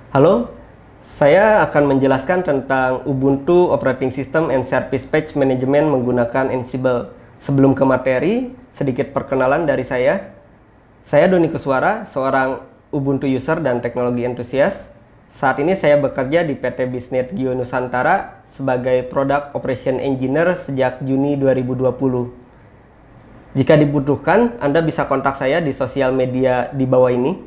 Halo, saya akan menjelaskan tentang Ubuntu Operating System and Service Patch Management menggunakan Ansible. Sebelum ke materi, sedikit perkenalan dari saya. Saya Doni Kuswara, seorang Ubuntu user dan teknologi entusias. Saat ini saya bekerja di PT Bisnet Gio Nusantara sebagai Product Operation Engineer sejak Juni 2020. Jika dibutuhkan, Anda bisa kontak saya di sosial media di bawah ini.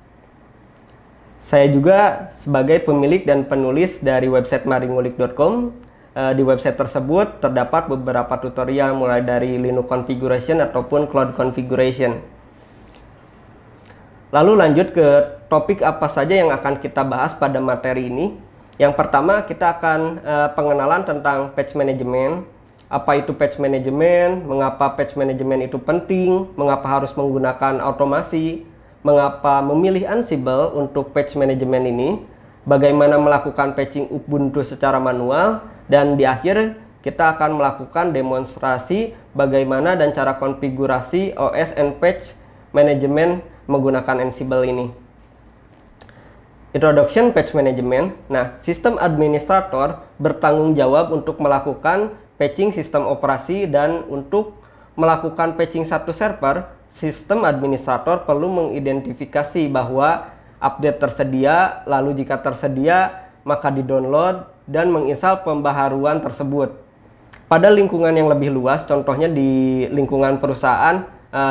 Saya juga sebagai pemilik dan penulis dari website maringulik.com. Di website tersebut terdapat beberapa tutorial mulai dari Linux configuration ataupun cloud configuration. Lalu lanjut ke topik apa saja yang akan kita bahas pada materi ini. Yang pertama kita akan pengenalan tentang patch management. Apa itu patch management, mengapa patch management itu penting, mengapa harus menggunakan automasi, mengapa memilih Ansible untuk patch management ini, bagaimana melakukan patching Ubuntu secara manual, dan di akhir kita akan melakukan demonstrasi bagaimana dan cara konfigurasi OS and patch management menggunakan Ansible ini. Introduction Patch Management. Nah, sistem administrator bertanggung jawab untuk melakukan patching sistem operasi, dan untuk melakukan patching satu server, sistem administrator perlu mengidentifikasi bahwa update tersedia, lalu jika tersedia maka di-download dan menginstal pembaharuan tersebut. Pada lingkungan yang lebih luas, contohnya di lingkungan perusahaan,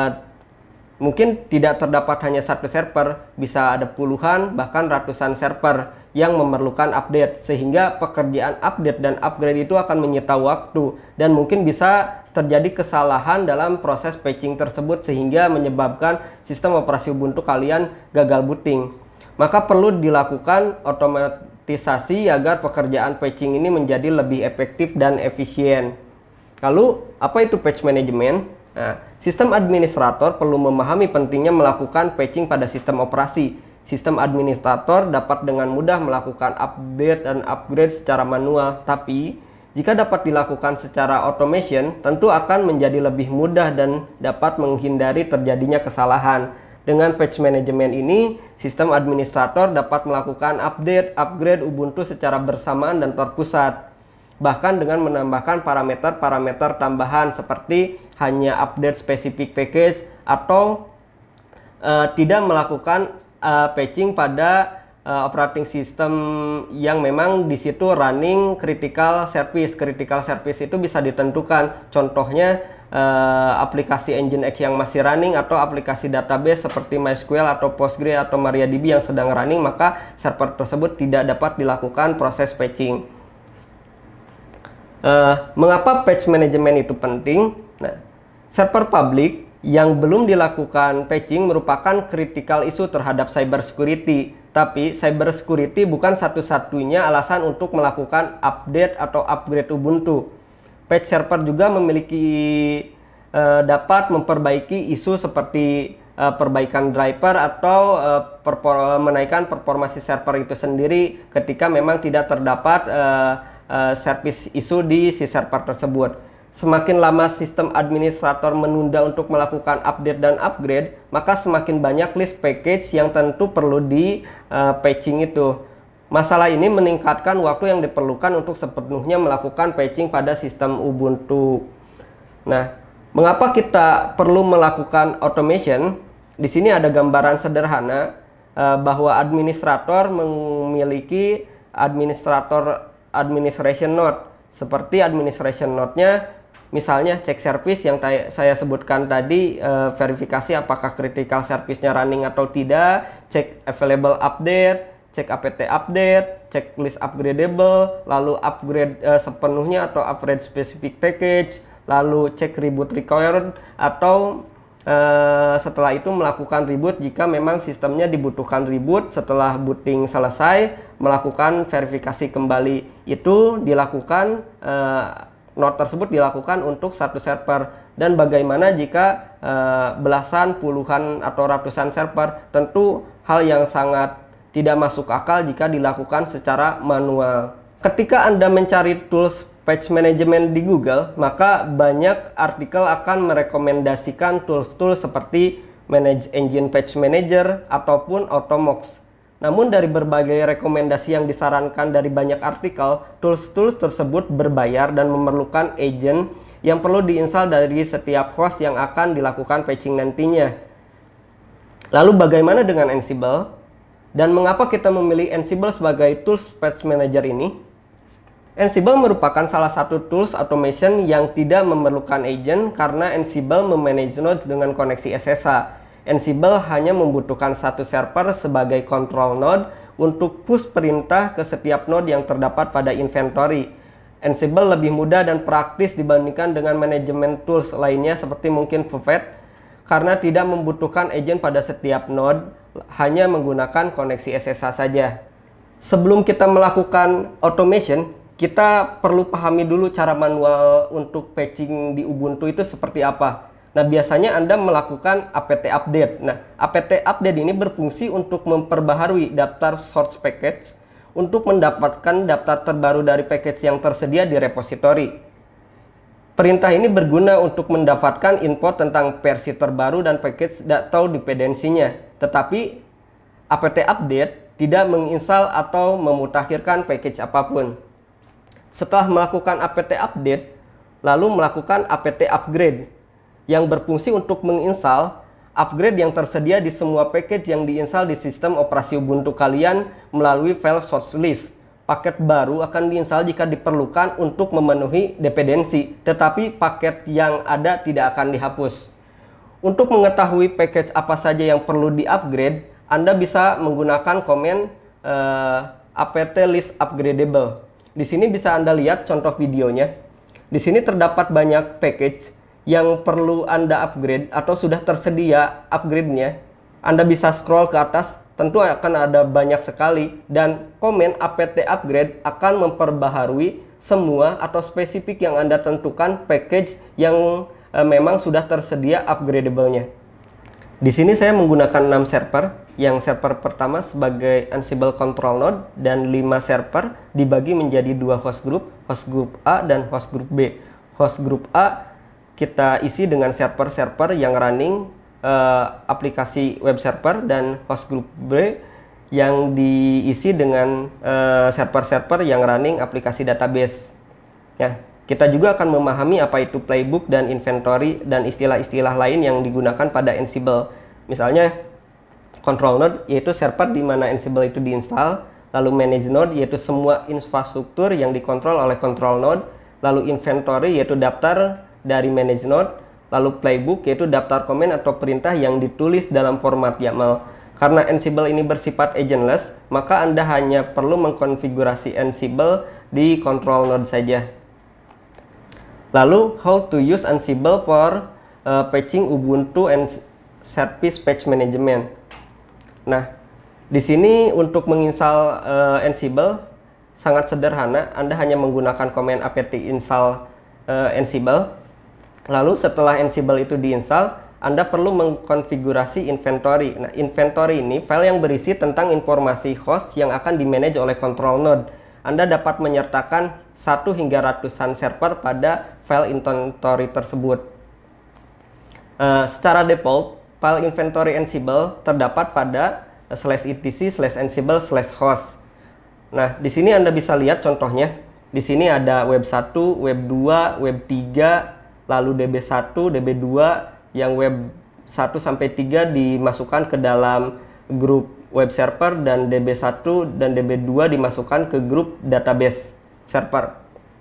mungkin tidak terdapat hanya satu server, bisa ada puluhan bahkan ratusan server yang memerlukan update, sehingga pekerjaan update dan upgrade itu akan menyita waktu dan mungkin bisa terjadi kesalahan dalam proses patching tersebut sehingga menyebabkan sistem operasi Ubuntu kalian gagal booting. Maka perlu dilakukan otomatisasi agar pekerjaan patching ini menjadi lebih efektif dan efisien. Lalu, apa itu patch management? Nah, sistem administrator perlu memahami pentingnya melakukan patching pada sistem operasi. Sistem administrator dapat dengan mudah melakukan update dan upgrade secara manual, tapi jika dapat dilakukan secara automation, tentu akan menjadi lebih mudah dan dapat menghindari terjadinya kesalahan. Dengan patch management ini, sistem administrator dapat melakukan update, upgrade Ubuntu secara bersamaan dan terpusat. Bahkan dengan menambahkan parameter-parameter tambahan seperti hanya update spesifik package atau tidak melakukan patching pada operating system yang memang di situ running critical service. Critical service itu bisa ditentukan, contohnya aplikasi Nginx yang masih running atau aplikasi database seperti MySQL atau Postgre atau MariaDB yang sedang running, maka server tersebut tidak dapat dilakukan proses patching. Mengapa patch management itu penting? Nah, server public yang belum dilakukan patching merupakan critical issue terhadap cybersecurity. Tapi cybersecurity bukan satu-satunya alasan untuk melakukan update atau upgrade Ubuntu. Patch server juga memiliki dapat memperbaiki isu seperti perbaikan driver atau menaikkan performasi server itu sendiri ketika memang tidak terdapat service issue di si server tersebut. Semakin lama sistem administrator menunda untuk melakukan update dan upgrade, maka semakin banyak list package yang tentu perlu di patching itu. Masalah ini meningkatkan waktu yang diperlukan untuk sepenuhnya melakukan patching pada sistem Ubuntu. Nah, mengapa kita perlu melakukan automation? Di sini ada gambaran sederhana bahwa administrator memiliki administration node. Seperti administration node-nya, misalnya cek service yang saya sebutkan tadi, verifikasi apakah critical service-nya running atau tidak, cek available update, cek apt update, cek list upgradable, lalu upgrade sepenuhnya atau upgrade specific package, lalu cek reboot required, atau setelah itu melakukan reboot jika memang sistemnya dibutuhkan reboot. Setelah booting selesai, melakukan verifikasi kembali. Itu dilakukan, node tersebut dilakukan untuk satu server. Dan bagaimana jika belasan, puluhan, atau ratusan server? Tentu hal yang sangat tidak masuk akal jika dilakukan secara manual. Ketika Anda mencari tools patch management di Google, maka banyak artikel akan merekomendasikan tools-tools seperti Manage Engine Patch Manager ataupun Automox. Namun dari berbagai rekomendasi yang disarankan dari banyak artikel, tools-tools tersebut berbayar dan memerlukan agent yang perlu diinstal dari setiap host yang akan dilakukan patching nantinya. Lalu bagaimana dengan Ansible? Dan mengapa kita memilih Ansible sebagai tools patch manager ini? Ansible merupakan salah satu tools automation yang tidak memerlukan agent karena Ansible memanage node dengan koneksi SSH. Ansible hanya membutuhkan satu server sebagai control node untuk push perintah ke setiap node yang terdapat pada inventory. Ansible lebih mudah dan praktis dibandingkan dengan manajemen tools lainnya seperti mungkin Puppet karena tidak membutuhkan agent pada setiap node, hanya menggunakan koneksi SSH saja. Sebelum kita melakukan automation, kita perlu pahami dulu cara manual untuk patching di Ubuntu itu seperti apa. Nah, biasanya Anda melakukan apt update. Nah, apt update ini berfungsi untuk memperbaharui daftar source package untuk mendapatkan daftar terbaru dari package yang tersedia di repository. Perintah ini berguna untuk mendapatkan info tentang versi terbaru dan package atau dependensinya. Tetapi, apt update tidak menginstal atau memutakhirkan package apapun. Setelah melakukan apt update, lalu melakukan apt upgrade yang berfungsi untuk menginstal upgrade yang tersedia di semua package yang diinstal di sistem operasi Ubuntu kalian melalui file source list. Paket baru akan diinstal jika diperlukan untuk memenuhi dependensi, tetapi paket yang ada tidak akan dihapus. Untuk mengetahui package apa saja yang perlu di-upgrade, Anda bisa menggunakan komen apt list upgradable. Di sini bisa Anda lihat contoh videonya. Di sini terdapat banyak package yang perlu Anda upgrade atau sudah tersedia upgrade-nya. Anda bisa scroll ke atas, tentu akan ada banyak sekali, dan komen apt upgrade akan memperbaharui semua atau spesifik yang Anda tentukan package yang memang sudah tersedia upgradable-nya. Di sini saya menggunakan 6 server, yang server pertama sebagai Ansible control node dan 5 server dibagi menjadi 2 host group A dan host group B. Host group A kita isi dengan server-server yang running aplikasi web server, dan host group B yang diisi dengan server-server yang running aplikasi database. Ya, kita juga akan memahami apa itu playbook dan inventory dan istilah-istilah lain yang digunakan pada Ansible. Misalnya control node yaitu server di mana Ansible itu diinstal, lalu manage node yaitu semua infrastruktur yang dikontrol oleh control node, lalu inventory yaitu daftar dari manage node, lalu playbook yaitu daftar komen atau perintah yang ditulis dalam format YAML. Karena Ansible ini bersifat agentless, maka Anda hanya perlu mengkonfigurasi Ansible di control node saja. Lalu, how to use Ansible for patching Ubuntu and Service Patch Management. Nah, di sini untuk menginstal Ansible sangat sederhana. Anda hanya menggunakan komen apt install Ansible. Lalu setelah Ansible itu diinstal, Anda perlu mengkonfigurasi inventory. Nah, inventory ini file yang berisi tentang informasi host yang akan dimanage oleh control node. Anda dapat menyertakan 1 hingga ratusan server pada file inventory tersebut. Secara default, file inventory Ansible terdapat pada /etc/ansible/host. Nah, di sini Anda bisa lihat contohnya. Di sini ada web 1, web 2, web 3, lalu DB1, DB2, yang web 1 sampai 3 dimasukkan ke dalam grup web server, dan DB1 dan DB2 dimasukkan ke grup database server.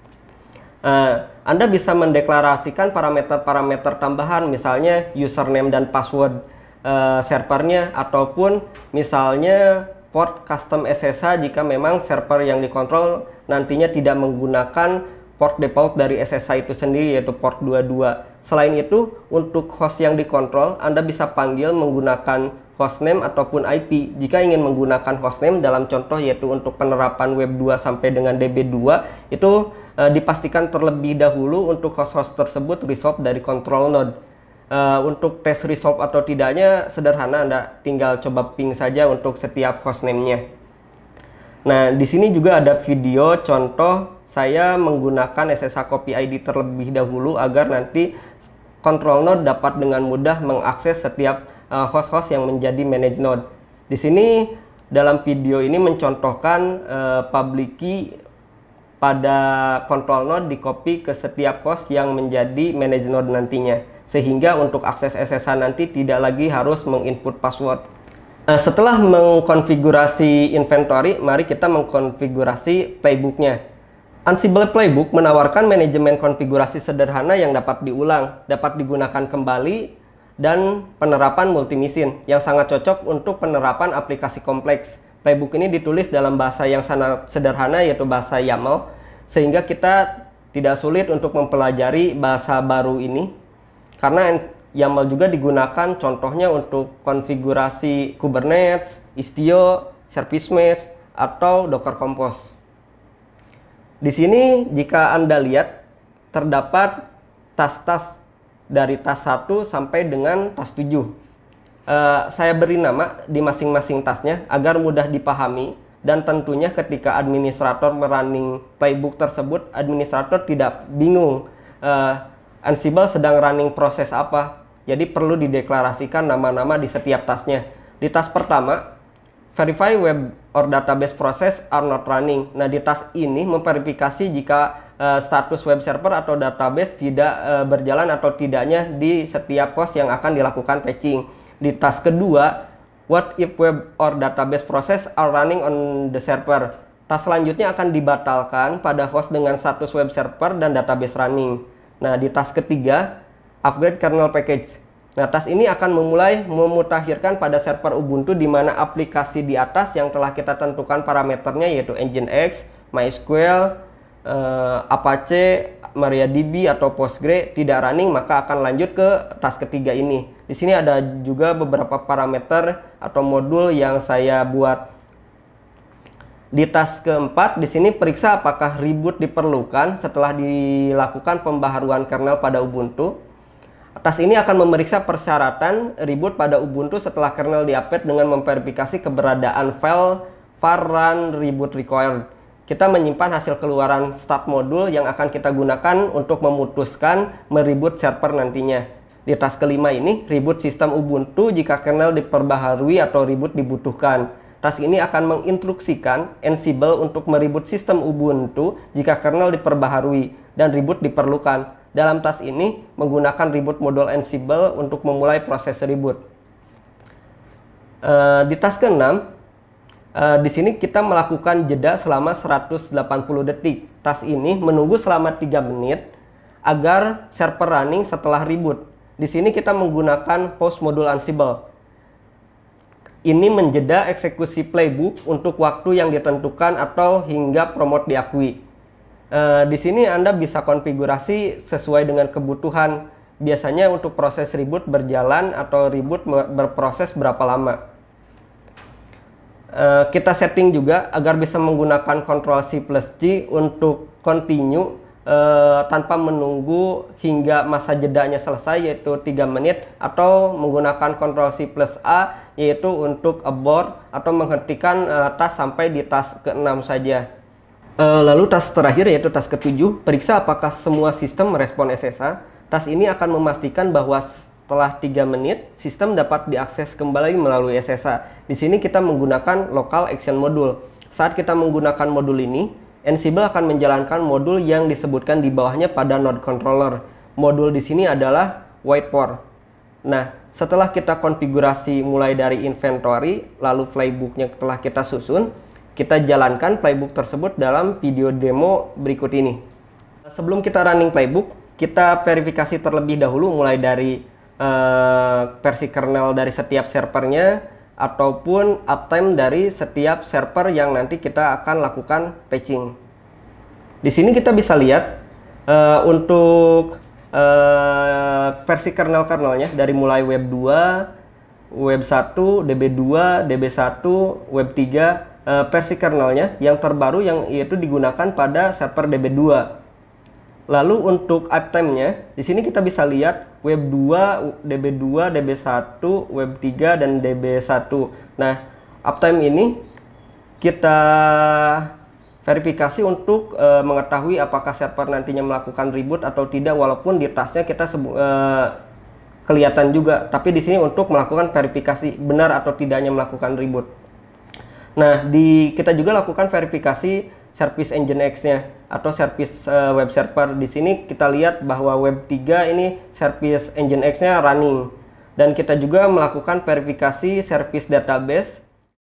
Anda bisa mendeklarasikan parameter-parameter tambahan, misalnya username dan password servernya, ataupun misalnya port custom SSH jika memang server yang dikontrol nantinya tidak menggunakan port default dari SSH itu sendiri, yaitu port 22. Selain itu, untuk host yang dikontrol, Anda bisa panggil menggunakan hostname ataupun IP. Jika ingin menggunakan hostname dalam contoh yaitu untuk penerapan web 2 sampai dengan DB2, itu dipastikan terlebih dahulu untuk host-host tersebut resolve dari control node. Untuk tes resolve atau tidaknya sederhana, Anda tinggal coba ping saja untuk setiap hostname-nya. Nah, di sini juga ada video contoh saya menggunakan SSH copy ID terlebih dahulu agar nanti control node dapat dengan mudah mengakses setiap host-host yang menjadi manage node. Di sini dalam video ini mencontohkan public key pada control node di copy ke setiap host yang menjadi manage node nantinya, sehingga untuk akses SSH nanti tidak lagi harus menginput password. Setelah mengkonfigurasi inventory, mari kita mengkonfigurasi playbooknya. Ansible Playbook menawarkan manajemen konfigurasi sederhana yang dapat diulang, dapat digunakan kembali, dan penerapan multimesin yang sangat cocok untuk penerapan aplikasi kompleks. Playbook ini ditulis dalam bahasa yang sangat sederhana, yaitu bahasa YAML, sehingga kita tidak sulit untuk mempelajari bahasa baru ini, karena YAML juga digunakan contohnya untuk konfigurasi Kubernetes, Istio, Service Mesh, atau Docker Compose. Di sini jika Anda lihat terdapat tas-tas dari tas 1 sampai dengan tas 7. Saya beri nama di masing-masing tasnya agar mudah dipahami, dan tentunya ketika administrator merunning playbook tersebut, administrator tidak bingung Ansible sedang running proses apa. Jadi perlu dideklarasikan nama-nama di setiap tasnya. Di tas pertama, verify web or database process are not running. Nah, di tas ini memverifikasi jika status web server atau database tidak berjalan atau tidaknya di setiap host yang akan dilakukan patching. Di tas kedua, what if web or database process are running on the server. Tas selanjutnya akan dibatalkan pada host dengan status web server dan database running. Nah, di tas ketiga, upgrade kernel package. Nah, tas ini akan memulai memutakhirkan pada server Ubuntu di mana aplikasi di atas yang telah kita tentukan parameternya, yaitu Nginx, MySQL, Apache, MariaDB atau Postgre tidak running, maka akan lanjut ke tas ketiga ini. Di sini ada juga beberapa parameter atau modul yang saya buat. Di tas keempat, di sini periksa apakah reboot diperlukan setelah dilakukan pembaharuan kernel pada Ubuntu. Tas ini akan memeriksa persyaratan reboot pada Ubuntu setelah kernel diupdate dengan memverifikasi keberadaan file var run reboot required. Kita menyimpan hasil keluaran start modul yang akan kita gunakan untuk memutuskan mereboot server nantinya. Di tas kelima ini, reboot sistem Ubuntu jika kernel diperbaharui atau reboot dibutuhkan. Tas ini akan menginstruksikan Ansible untuk mereboot sistem Ubuntu jika kernel diperbaharui dan reboot diperlukan. Dalam tas ini menggunakan reboot modul Ansible untuk memulai proses reboot. Di tas ke-6, di sini kita melakukan jeda selama 180 detik. Tas ini menunggu selama 3 menit agar server running setelah reboot. Di sini kita menggunakan pause modul Ansible. Ini menjeda eksekusi playbook untuk waktu yang ditentukan atau hingga promote diakui. Di sini Anda bisa konfigurasi sesuai dengan kebutuhan. Biasanya untuk proses reboot berjalan atau reboot berproses berapa lama. Kita setting juga agar bisa menggunakan Ctrl+C+G untuk continue tanpa menunggu hingga masa jedanya selesai, yaitu 3 menit, atau menggunakan Ctrl+C+A yaitu untuk abort atau menghentikan tas sampai di tas ke-6 saja. Lalu tas terakhir yaitu tas ke-7, periksa apakah semua sistem merespon SSH. Tas ini akan memastikan bahwa setelah 3 menit, sistem dapat diakses kembali melalui SSH. Di sini kita menggunakan local action module. Saat kita menggunakan modul ini, Ansible akan menjalankan modul yang disebutkan di bawahnya pada node controller. Modul di sini adalah wait for. Nah, setelah kita konfigurasi mulai dari inventory, lalu playbooknya telah kita susun, kita jalankan playbook tersebut dalam video demo berikut ini. Sebelum kita running playbook, kita verifikasi terlebih dahulu mulai dari versi kernel dari setiap servernya ataupun uptime dari setiap server yang nanti kita akan lakukan patching. Di sini kita bisa lihat untuk versi kernel-kernelnya dari mulai web 2, web 1, DB2, DB1, web 3, versi kernelnya yang terbaru yang yaitu digunakan pada server DB2. Lalu untuk uptime-nya, di sini kita bisa lihat web 2, DB2, DB1, web 3, dan DB1. Nah, uptime ini kita verifikasi untuk mengetahui apakah server nantinya melakukan reboot atau tidak, walaupun di tasnya kita kelihatan juga. Tapi di sini untuk melakukan verifikasi benar atau tidaknya melakukan reboot. Nah, kita juga lakukan verifikasi service Nginx-nya atau service web server. Di sini kita lihat bahwa web 3 ini service Nginx-nya running. Dan kita juga melakukan verifikasi service database.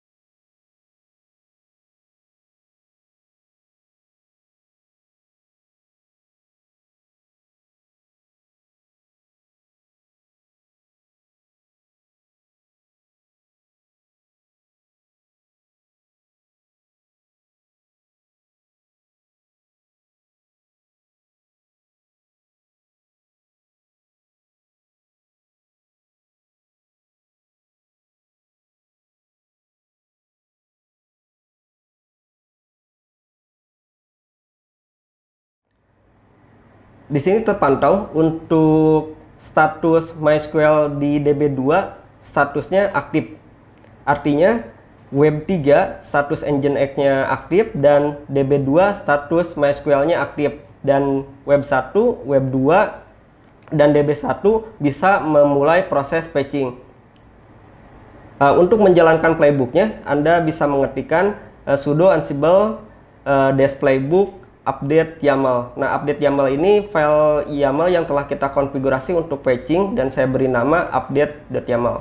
Di sini terpantau untuk status MySQL di DB2 statusnya aktif. Artinya web 3 status Nginx-nya aktif dan DB2 status MySQL-nya aktif. Dan web 1, web 2, dan DB1 bisa memulai proses patching. Untuk menjalankan playbooknya, Anda bisa mengetikkan sudo ansible -playbook update YAML. Nah, update YAML ini file YAML yang telah kita konfigurasi untuk patching dan saya beri nama update.yaml.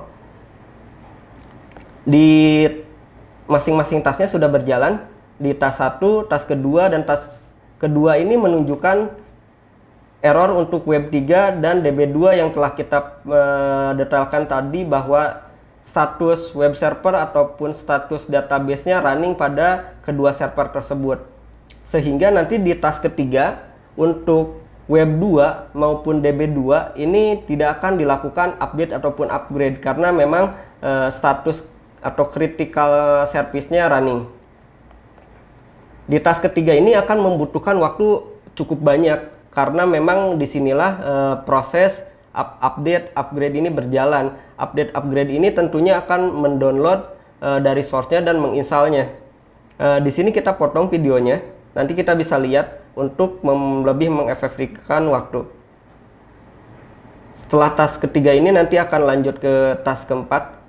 Di masing-masing tasnya sudah berjalan. Di tas 1, tas kedua, dan tas kedua ini menunjukkan error untuk web 3 dan DB2 yang telah kita detailkan tadi, bahwa status web server ataupun status database-nya running pada kedua server tersebut. Sehingga nanti di tas ketiga untuk web 2 maupun DB2 ini tidak akan dilakukan update ataupun upgrade karena memang status atau critical service-nya running. Di tas ketiga ini akan membutuhkan waktu cukup banyak karena memang disinilah proses update upgrade ini berjalan. Update upgrade ini tentunya akan mendownload dari source-nya dan menginstalnya. Di sini kita potong videonya. Nanti kita bisa lihat untuk lebih mengefektifkan waktu. Setelah tas ketiga ini nanti akan lanjut ke tas keempat.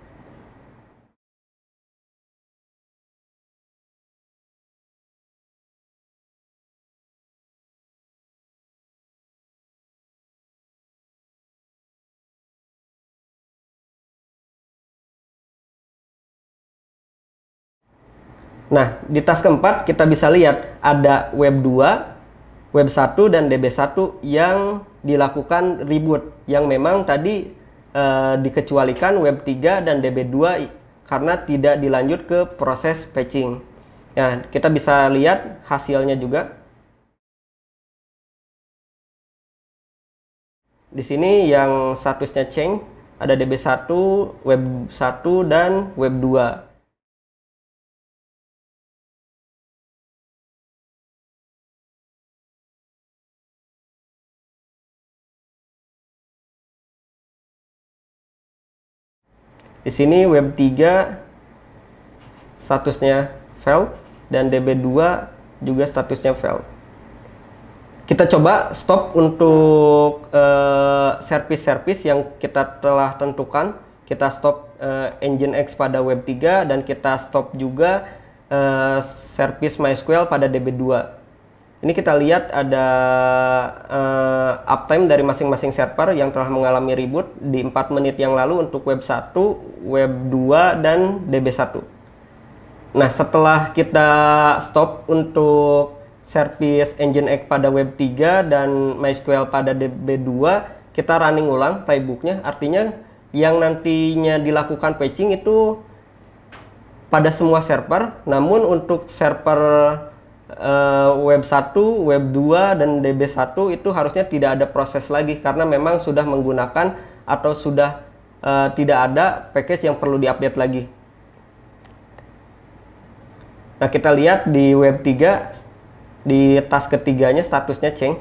Nah, di tas keempat kita bisa lihat ada web 2, web 1, dan DB1 yang dilakukan reboot. Yang memang tadi dikecualikan web 3 dan DB2 karena tidak dilanjut ke proses patching. Nah, kita bisa lihat hasilnya juga. Di sini yang statusnya change ada DB1, web 1, dan web 2. Di sini web 3 statusnya failed dan DB2 juga statusnya failed. Kita coba stop untuk service-service yang kita telah tentukan. Kita stop Nginx pada web 3 dan kita stop juga service MySQL pada DB2. Ini kita lihat ada uptime dari masing-masing server yang telah mengalami reboot di 4 menit yang lalu untuk web 1, web 2, dan DB1. Nah, setelah kita stop untuk service Nginx pada web 3 dan MySQL pada DB2, kita running ulang playbooknya. Artinya yang nantinya dilakukan patching itu pada semua server, namun untuk server web 1, web 2, dan DB1 itu harusnya tidak ada proses lagi karena memang sudah menggunakan atau sudah tidak ada package yang perlu diupdate lagi. Nah, kita lihat di web 3 di tas ketiganya statusnya change.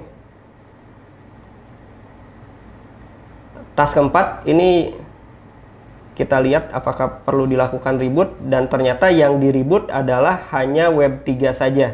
Tas keempat ini kita lihat apakah perlu dilakukan reboot dan ternyata yang di reboot adalah hanya web 3 saja.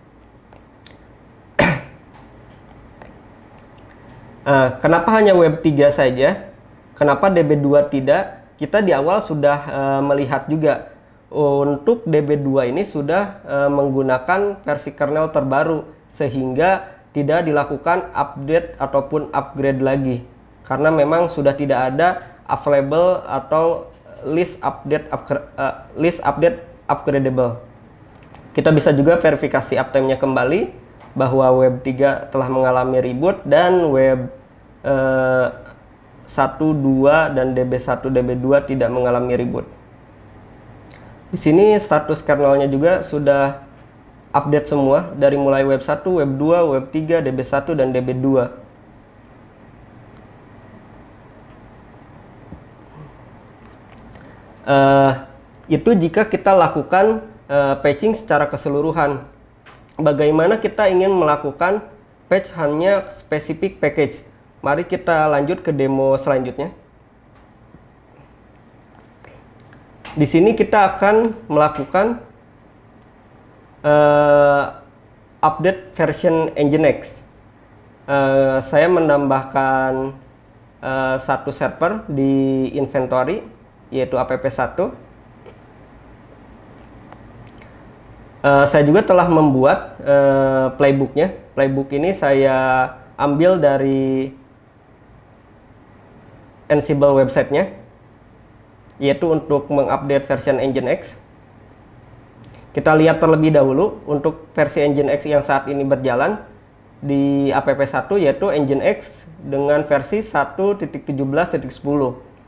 Kenapa hanya web 3 saja? Kenapa DB2 tidak? Kita di awal sudah melihat juga untuk DB2 ini sudah menggunakan versi kernel terbaru, sehingga tidak dilakukan update ataupun upgrade lagi, karena memang sudah tidak ada available atau list update upgradable. Kita bisa juga verifikasi uptime-nya kembali bahwa web 3 telah mengalami reboot dan web 1, 2 dan DB1, DB2 tidak mengalami reboot. Di sini status kernelnya juga sudah update semua dari mulai web 1, web 2, web 3, DB1 dan DB2. Itu jika kita lakukan patching secara keseluruhan. Bagaimana kita ingin melakukan patch hanya spesifik package? Mari kita lanjut ke demo selanjutnya. Di sini kita akan melakukan update version Nginx. Saya menambahkan satu server di inventory, yaitu app1. Saya juga telah membuat playbooknya. Playbook ini saya ambil dari Ansible websitenya, yaitu untuk mengupdate version Nginx. Kita lihat terlebih dahulu untuk versi Nginx yang saat ini berjalan di app1, yaitu Nginx dengan versi 1.17.10.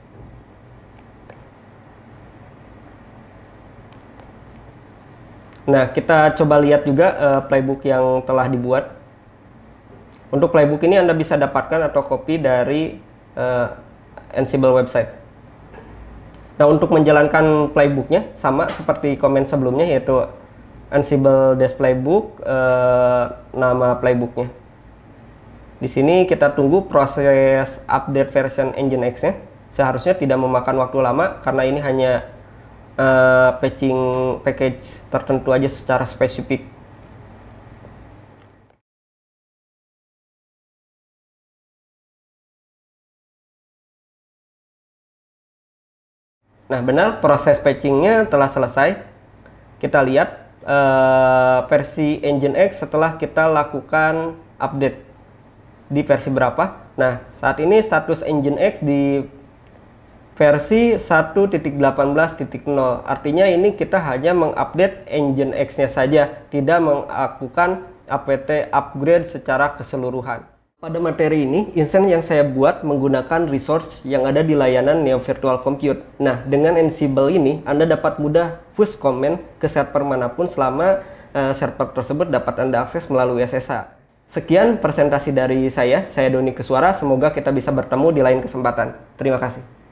Nah, kita coba lihat juga playbook yang telah dibuat. Untuk playbook ini Anda bisa dapatkan atau copy dari Ansible website. Nah, untuk menjalankan playbooknya sama seperti komen sebelumnya, yaitu Ansible-playbook, nama playbooknya. Di sini kita tunggu proses update version Nginx-nya. Seharusnya tidak memakan waktu lama karena ini hanya patching package tertentu aja secara spesifik. Nah, benar, proses patchingnya telah selesai. Kita lihat versi Nginx setelah kita lakukan update di versi berapa. Nah, saat ini status Nginx di versi 1.18.0. Artinya ini kita hanya mengupdate Nginx-nya saja, tidak melakukan apt upgrade secara keseluruhan. Pada materi ini, instance yang saya buat menggunakan resource yang ada di layanan Neo Virtual Compute. Nah, dengan Ansible ini, Anda dapat mudah push command ke server manapun selama server tersebut dapat Anda akses melalui SSH. Sekian presentasi dari saya Doni Keswara. Semoga kita bisa bertemu di lain kesempatan. Terima kasih.